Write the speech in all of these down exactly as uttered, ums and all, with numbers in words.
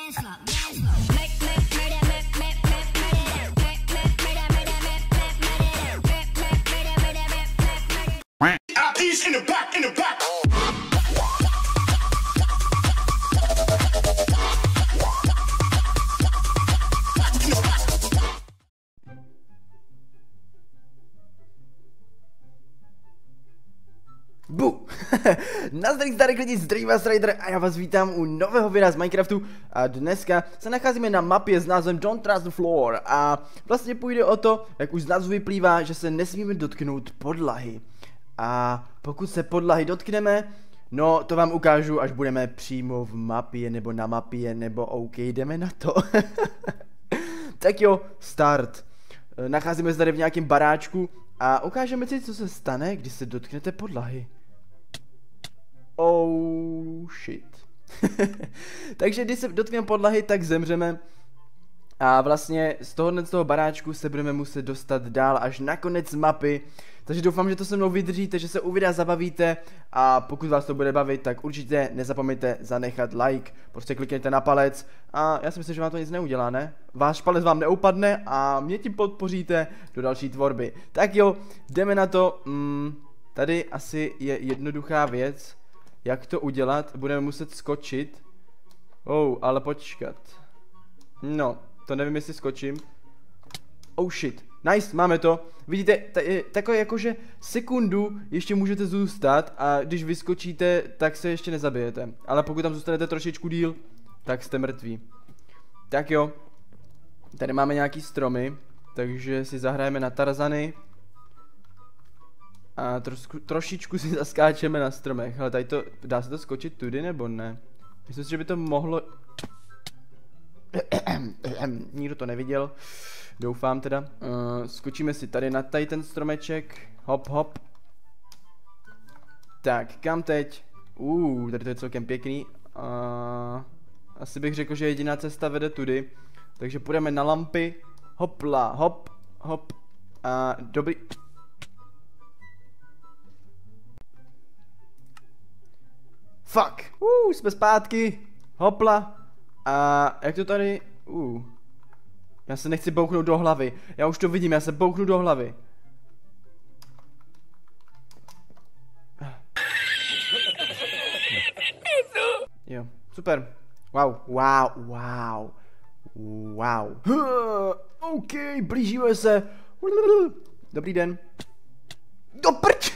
Bu! Nazdar, zdarek lidi, zdraví vás Ryder a já vás vítám u nového videa z Minecraftu a dneska se nacházíme na mapě s názvem Don't Trust the Floor a vlastně půjde o to, jak už z názvu vyplývá, že se nesmíme dotknout podlahy. A pokud se podlahy dotkneme, no to vám ukážu, až budeme přímo v mapě nebo na mapě nebo OK, jdeme na to. Tak jo, start. Nacházíme se tady v nějakém baráčku a ukážeme si, co se stane, když se dotknete podlahy. Oh shit. Takže když se dotkneme podlahy, tak zemřeme. A vlastně z tohohle z toho baráčku se budeme muset dostat dál až na konec mapy. Takže doufám, že to se mnou vydržíte, že se u videa zabavíte. A pokud vás to bude bavit, tak určitě nezapomeňte zanechat like. Prostě klikněte na palec a já si myslím, že vám to nic neudělá, ne? Váš palec vám neupadne a mě tím podpoříte do další tvorby. Tak jo, jdeme na to. Mm, tady asi je jednoduchá věc. Jak to udělat? Budeme muset skočit. Oh, ale počkat. No, to nevím, jestli skočím. Oh shit, nice, máme to. Vidíte, takové jakože sekundu ještě můžete zůstat a když vyskočíte, tak se ještě nezabijete. Ale pokud tam zůstanete trošičku díl, tak jste mrtví. Tak jo. Tady máme nějaký stromy, takže si zahrajeme na Tarzany. A trošku, trošičku si zaskáčeme na stromech. Ale tady to, dá se to skočit tudy nebo ne? Myslím si, že by to mohlo... Nikdo to neviděl. Doufám teda. Uh, skočíme si tady na tady ten stromeček. Hop, hop. Tak, kam teď? Uh, tady to je celkem pěkný. Uh, asi bych řekl, že jediná cesta vede tudy. Takže půjdeme na lampy. Hopla, hop, hop. A uh, dobrý. Fuck. Uh, jsme zpátky. Hopla. A jak to tady? Uh. Já se nechci bouchnout do hlavy. Já už to vidím, já se bouchnu do hlavy. Jo, super. Wow, wow, wow. Wow. OK, blížíme se. Dobrý den. Do prč.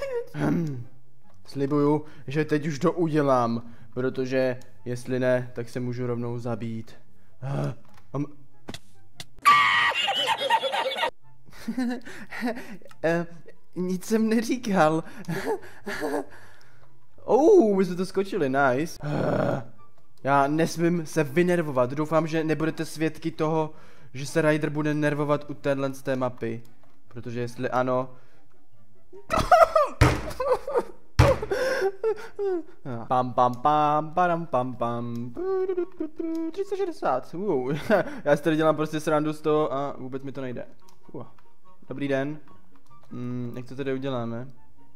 Slibuju, že teď už to udělám. Protože jestli ne, tak se můžu rovnou zabít. Um. uh, nic jsem neříkal. Oh, vy jste to skočili, nice. Uh, já nesmím se vynervovat. Doufám, že nebudete svědky toho, že se Ryder bude nervovat u téhle z té mapy. Protože jestli ano... Pam pam pam param pam pam tři sta šedesát. Uh. Já si tady dělám prostě srandu z toho a vůbec mi to nejde. Uh. Dobrý den. Hmm, jak to tady uděláme?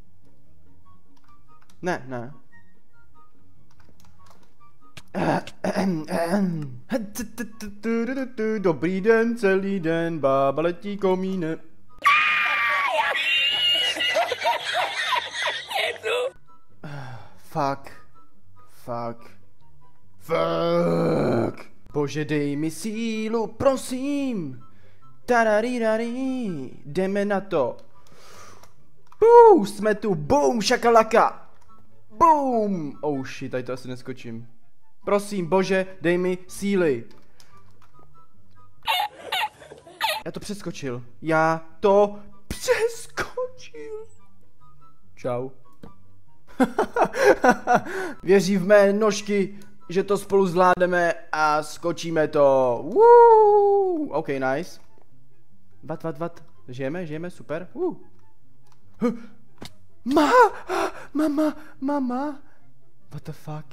Ne, ne. Dobrý den, celý den, bába letí komíne. Fuck. Fuck. Fuck. Bože, dej mi sílu, prosím. Tararirari. Jdeme na to. Buu, jsme tu. Boom, šakalaka. Boom. Oh shit, tady to asi neskočím. Prosím, bože, dej mi síly. Já to přeskočil. Já to přeskočil. Čau. Věří v mé nožky, že to spolu zvládneme a skočíme to. Woo! OK, nice. Vat, vat, vat. Žijeme, žijeme, super. Uh. Ma! Mama, mama. What the fuck?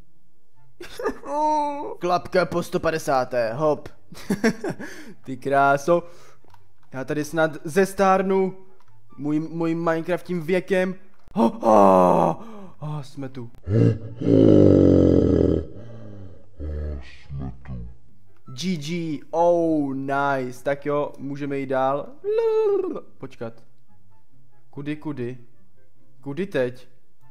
Klapka po sto padesát. Hop. Ty kráso. Já tady snad zestárnu můj, můj Minecraftím věkem. Oh, oh, oh, jsme tu. Jsme tu. G G, oh nice, tak jo, můžeme jít dál. Počkat. Kudy, kudy? Kudy teď?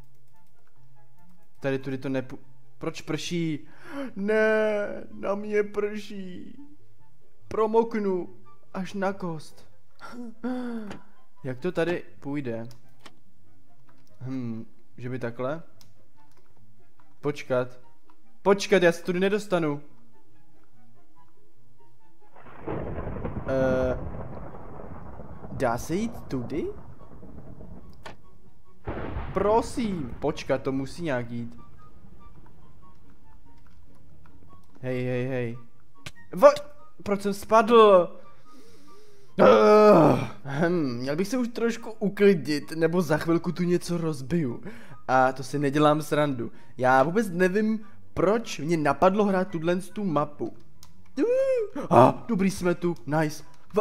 Tady tudy to nepů... Proč prší? Ne, na mě prší. Promoknu až na kost. Jak to tady půjde? Hm, že by takhle? Počkat. Počkat, já se tudy nedostanu. Uh, dá se jít tudy? Prosím, počkat, to musí nějak jít. Hej, hej, hej. Va Proč jsem spadl? Uh, hm, měl bych se už trošku uklidit, nebo za chvilku tu něco rozbiju. A to si nedělám srandu. Já vůbec nevím, proč mě napadlo hrát tuhle tu mapu. A ah, dobrý, jsme tu, nice. Va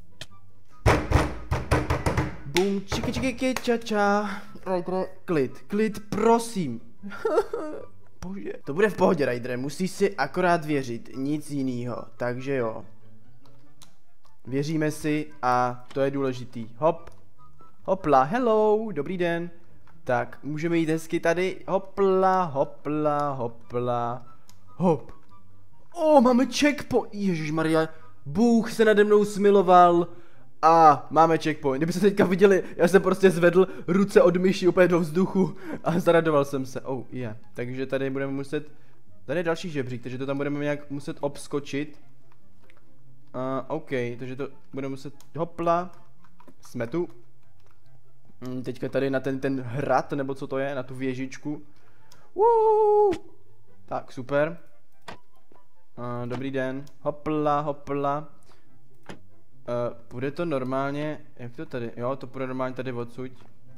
Bum, čiky, čiky, ča, ča. Klid, klid, prosím. Bože. To bude v pohodě, Raidere, musíš si akorát věřit, nic jinýho, takže jo. Věříme si a to je důležitý. Hop. Hopla, hello, dobrý den. Tak, můžeme jít hezky tady. Hopla, hopla, hopla. Hop. O, máme checkpoint. Ježišmarja, Bůh se nade mnou smiloval. A máme checkpoint. Kdybyste teďka viděli, já jsem prostě zvedl ruce od myši úplně do vzduchu a zaradoval jsem se. Oh, je. Yeah. Takže tady budeme muset... Tady je další žebřík, takže to tam budeme nějak muset obskočit. Uh, OK, takže to budeme muset... Hopla. Jsme tu. Mm, teďka tady na ten, ten hrad, nebo co to je, na tu věžičku. Woo! Tak, super. Uh, dobrý den. Hopla, hopla. Uh, bude to normálně, jak to tady, jo, to bude normálně tady odsud.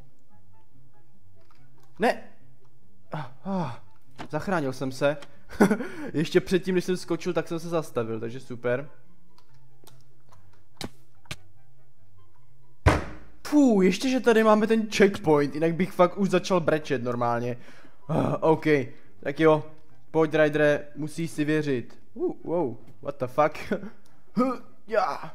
Ne! Uh, uh, zachránil jsem se. Ještě předtím, než jsem skočil, tak jsem se zastavil, takže super. Puh, ještě, že tady máme ten checkpoint, jinak bych fakt už začal brečet normálně. Uh, OK, tak jo, pojď Raidere, musíš si věřit. Uh, wow, what the fuck. uh, yeah.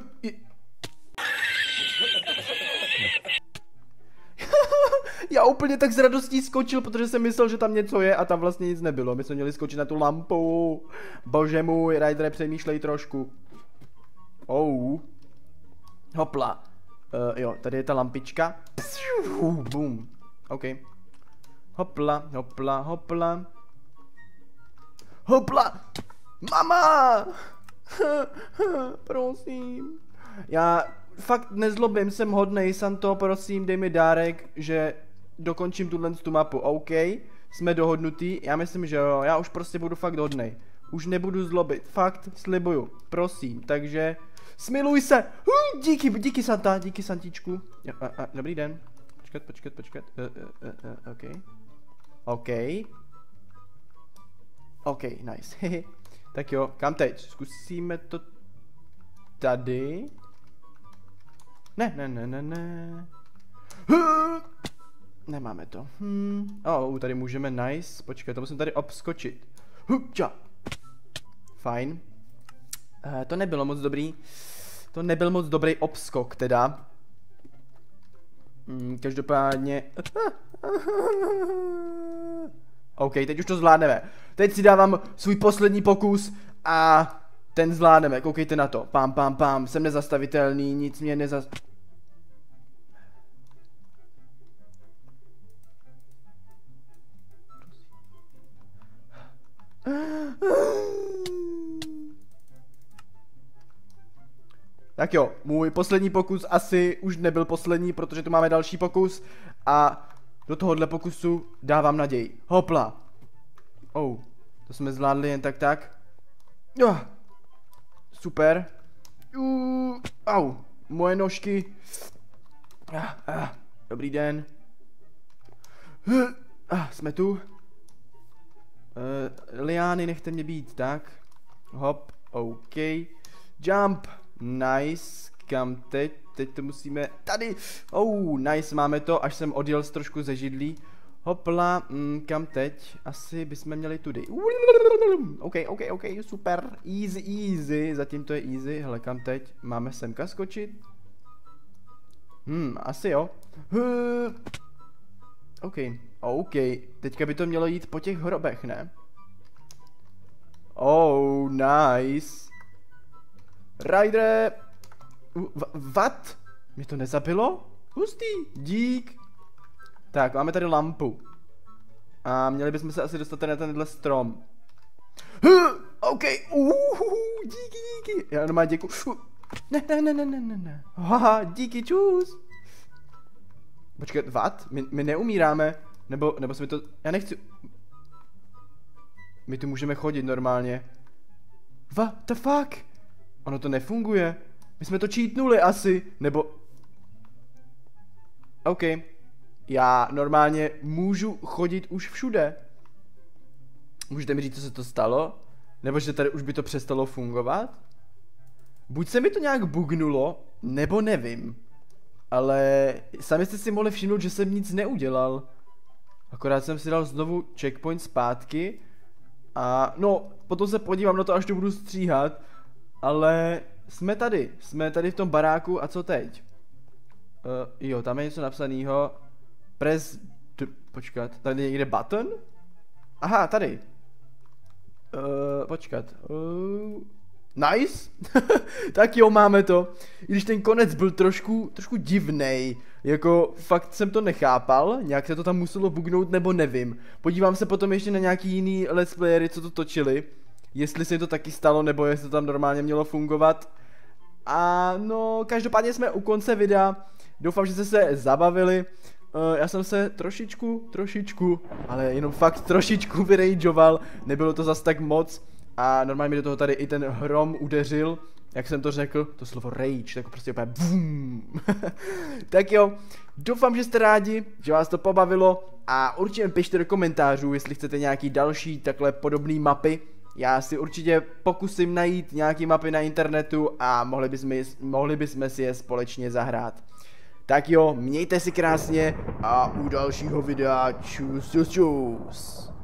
Já úplně tak s radostí skočil, protože jsem myslel, že tam něco je a tam vlastně nic nebylo. My jsme měli skočit na tu lampu. Bože můj, Raidere, přemýšlej trošku. Oh. Hopla. Uh, jo, tady je ta lampička. Uh, boom. OK. Hopla, hopla, hopla. Hopla! Mama! Prosím. Já fakt nezlobím, jsem hodnej, Santo, prosím, dej mi dárek, že dokončím tuhle tu mapu, OK? Jsme dohodnutí, já myslím, že jo, já už prostě budu fakt hodnej. Už nebudu zlobit, fakt, slibuju, prosím, takže smiluj se. Uh, díky, díky Santa, díky Santičku. Jo, a, a, dobrý den. Počkat, počkat, počkat. Uh, uh, uh, uh, OK. OK. OK, nice. Tak jo, kam teď? Zkusíme to tady. Ne, ne, ne, ne, ne. Nemáme to. Hmm. Oh, tady můžeme, nice. Počkej, to musím tady obskočit. Ča. Fajn. Uh, to nebylo moc dobrý. To nebyl moc dobrý obskok, teda. Hmm, každopádně. OK, teď už to zvládneme. Teď si dávám svůj poslední pokus a ten zvládneme. Koukejte na to. Pam, pam, pam. Jsem nezastavitelný, nic mě nezas... Tak jo, můj poslední pokus asi už nebyl poslední, protože tu máme další pokus a do tohohle pokusu dávám naději. Hopla. Oh, to jsme zvládli jen tak tak. Oh, super. Uh, au, moje nožky. Ah, ah, dobrý den. Uh, ah, jsme tu. Uh, liány, nechte mě být, tak. Hop, OK. Jump. Nice, kam teď? Teď to musíme, tady, oh, nice, máme to, až jsem odjel trošku ze židlí. Hopla, mm, kam teď? Asi bychom měli tudy. OK, OK, OK, super. Easy, easy. Zatím to je easy. Hele, kam teď? Máme semka skočit? Hmm, asi jo. OK, OK. Teďka by to mělo jít po těch hrobech, ne? Oh, nice. Rider. What? Mě to nezabilo? Hustý, dík. Tak, máme tady lampu. A měli bychom se asi dostat na tenhle strom. Huh, OK, uh, díky, díky. Já normálně děkuji. Ne, ne, ne, ne, ne, ne, ne. Haha, díky, čus. Počkej, what? My, my neumíráme. Nebo, nebo jsme to, já nechci. My tu můžeme chodit normálně. What the fuck? Ono to nefunguje. My jsme to cheatnuli asi, nebo... OK. Já normálně můžu chodit už všude. Můžete mi říct, co se to stalo? Nebo že tady už by to přestalo fungovat? Buď se mi to nějak bugnulo, nebo nevím. Ale sami jste si mohli všimnout, že jsem nic neudělal. Akorát jsem si dal znovu checkpoint zpátky. A no, potom se podívám na to, až to budu stříhat. Ale jsme tady, jsme tady v tom baráku a co teď? Uh, jo, tam je něco napsaného. Press, d počkat, tady je někde button? Aha, tady. Uh, počkat. Uh, nice. Tak jo, máme to. I když ten konec byl trošku, trošku divnej. Jako, fakt jsem to nechápal. Nějak se to tam muselo bugnout, nebo nevím. Podívám se potom ještě na nějaký jiný let's playery, co to točili. Jestli se to taky stalo, nebo jestli to tam normálně mělo fungovat. A no, každopádně jsme u konce videa. Doufám, že jste se zabavili. Uh, já jsem se trošičku, trošičku, ale jenom fakt trošičku vyrageoval. Nebylo to zas tak moc. A normálně mi do toho tady i ten hrom udeřil. Jak jsem to řekl, to slovo rage, tak prostě úplně boom. Tak jo, doufám, že jste rádi, že vás to pobavilo. A určitě pište do komentářů, jestli chcete nějaký další takhle podobné mapy. Já si určitě pokusím najít nějaký mapy na internetu a mohli bychom, mohli bychom si je společně zahrát. Tak jo, mějte si krásně a u dalšího videa čus čus čus.